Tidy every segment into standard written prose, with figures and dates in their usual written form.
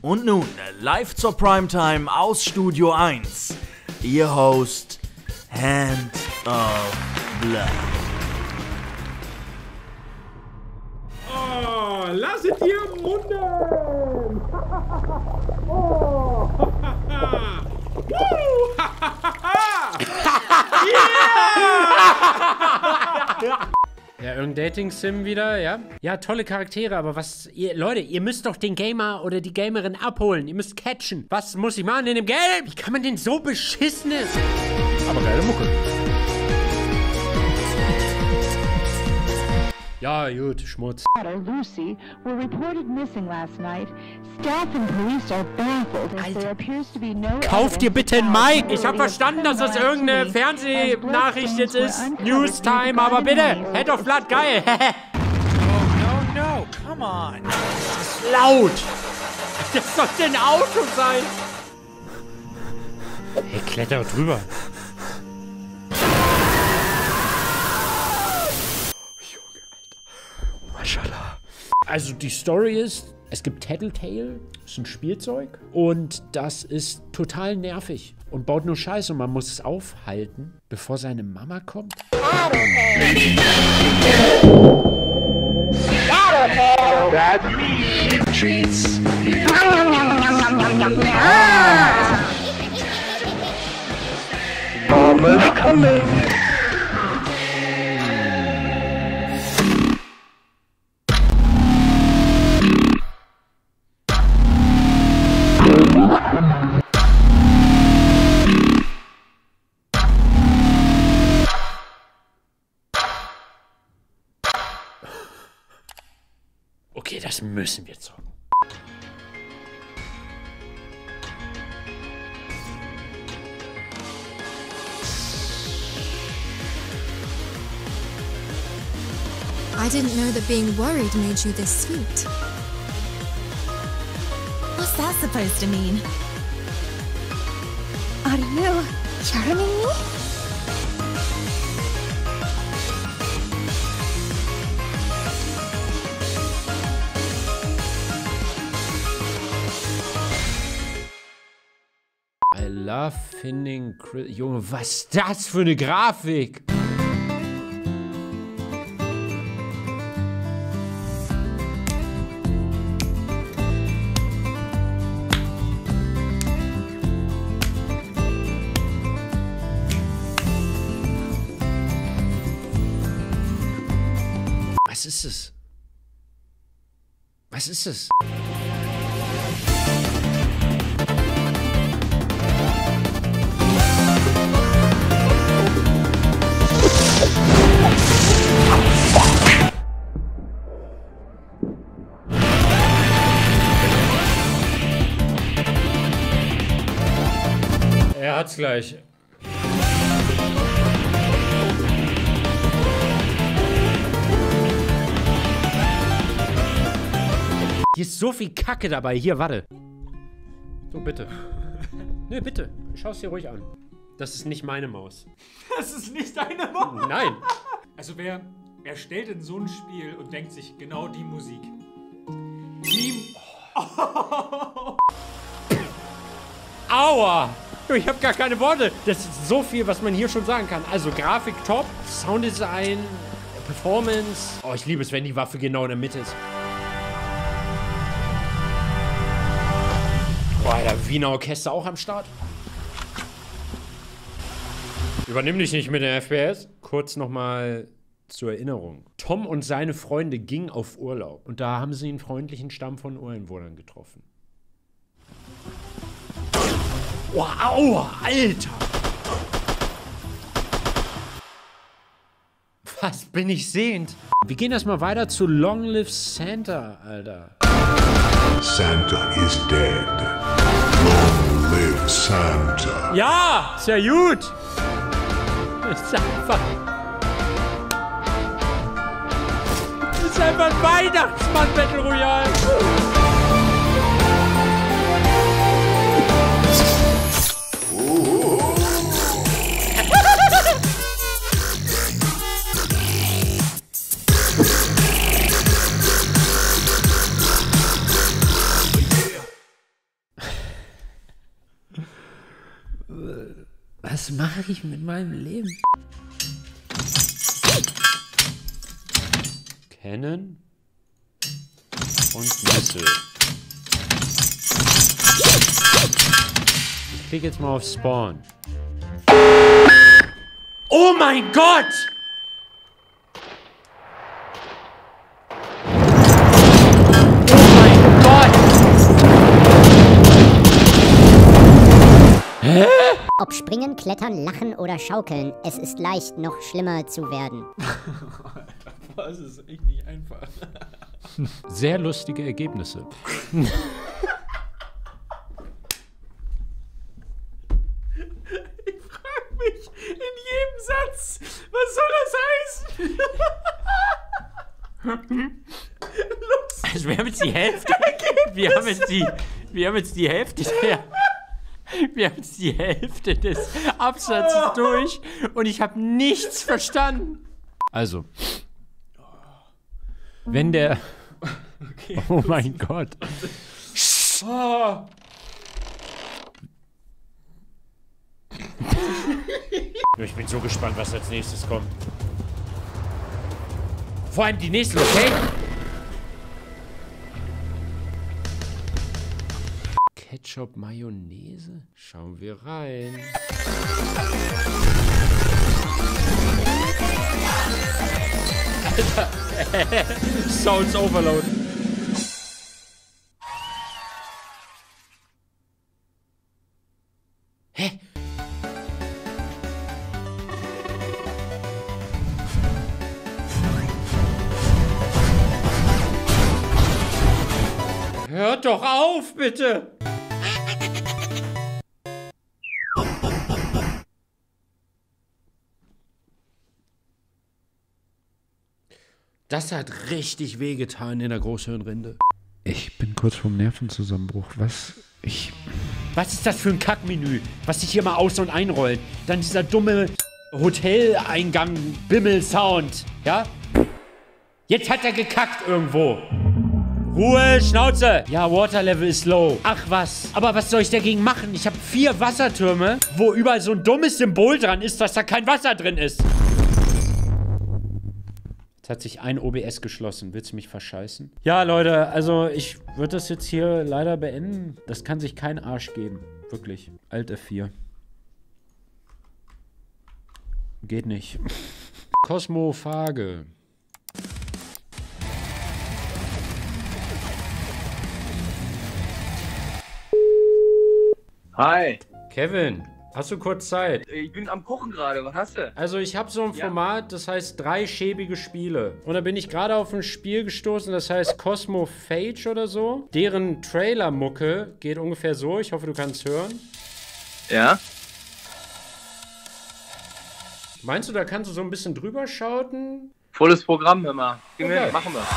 Und nun, live zur Primetime aus Studio 1. Ihr Host, Hand of Blood. Oh, lasset ihr munden! Oh! Ja, irgendein Dating-Sim wieder, ja? Ja, tolle Charaktere, aber was... Leute, ihr müsst doch den Gamer oder die Gamerin abholen. Ihr müsst catchen. Was muss ich machen in dem Game? Wie kann man denn so beschissen ist? Aber geile Mucke. Ja, gut, Schmutz. Lucy were reported missing last night. Staff and police are baffled as there appears to be no... Kauf dir bitte ein Mic! Ich hab verstanden, dass das irgendeine Fernsehnachricht jetzt ist. Newstime, aber bitte! Head of Blood, geil! No, come on. Das ist laut! Das sollte ein Auto sein! Hey, kletter drüber. Also die Story ist, es gibt Tattletale, das ist ein Spielzeug und das ist total nervig und baut nur Scheiße und man muss es aufhalten, bevor seine Mama kommt. That's me. Treats. Mama's coming. Okay, das müssen wir zocken. I didn't know that being worried made you this sweet. What's that supposed to mean? Are you charming me? I love finding... Junge, was ist das für eine Grafik? Was ist es? Was ist es? Er hat's gleich. Hier ist so viel Kacke dabei. Hier, warte. So, bitte. Ne, bitte. Schau's dir ruhig an. Das ist nicht meine Maus. Das ist nicht deine Maus. Nein. Also wer erstellt denn so ein Spiel und denkt sich genau die Musik? Aua! Ich habe gar keine Worte. Das ist so viel, was man hier schon sagen kann. Also Grafik top, Sounddesign, Performance. Oh, ich liebe es, wenn die Waffe genau in der Mitte ist. Boah, der Wiener Orchester auch am Start. Übernimm dich nicht mit den FPS. Kurz nochmal zur Erinnerung. Tom und seine Freunde gingen auf Urlaub. Und da haben sie einen freundlichen Stamm von Ureinwohnern getroffen. Wow, aua, Alter! Was bin ich sehend? Wir gehen erstmal weiter zu Long Live Santa, Alter. Santa is dead. Long live Santa. Ja, ist ja gut. Ist einfach... Das ist einfach ein Weihnachtsmann-Battle Royale. Was mache ich mit meinem Leben? Cannon und Missile. Ich klicke jetzt mal auf Spawn. Oh mein Gott! Oh mein Gott! Hä? Ob springen, klettern, lachen oder schaukeln, es ist leicht, noch schlimmer zu werden. Das ist echt nicht einfach. Sehr lustige Ergebnisse. Ich frage mich in jedem Satz, was soll das heißen? Also wir haben jetzt die Hälfte. Wir haben jetzt die Hälfte des Absatzes durch und ich habe nichts verstanden. Also, wenn der... Okay, oh mein Gott. Oh. Ich bin so gespannt, was als nächstes kommt. Vor allem die nächste Location. Ketchup, Mayonnaise? Schauen wir rein. Alter, Sounds Overload. Hä? Hört doch auf, bitte! Das hat richtig wehgetan in der Großhirnrinde. Ich bin kurz vorm Nervenzusammenbruch. Was ist das für ein Kackmenü? Was sich hier mal aus- und einrollt. Dann dieser dumme Hoteleingang-Bimmel-Sound. Ja? Jetzt hat er gekackt irgendwo. Ruhe, Schnauze! Ja, Waterlevel ist low. Ach was. Aber was soll ich dagegen machen? Ich habe 4 Wassertürme, wo überall so ein dummes Symbol dran ist, dass da kein Wasser drin ist. Jetzt hat sich ein OBS geschlossen. Willst du mich verscheißen? Ja, Leute, also ich würde das jetzt hier leider beenden. Das kann sich kein Arsch geben. Wirklich. Alt F4. Geht nicht. Kosmophage. Hi. Kevin, hast du kurz Zeit? Ich bin am Kochen gerade, was hast du? Also ich habe so ein Format, das heißt 3 schäbige Spiele. Und da bin ich gerade auf ein Spiel gestoßen, das heißt Cosmophage oder so. Deren Trailer-Mucke geht ungefähr so. Ich hoffe, du kannst hören. Ja? Meinst du, da kannst du so ein bisschen drüber schauten? Volles Programm, hör mal. Gib mir, Okay. machen wir.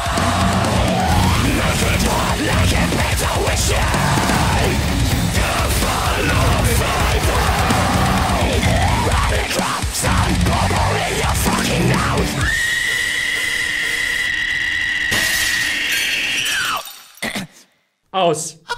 Aus.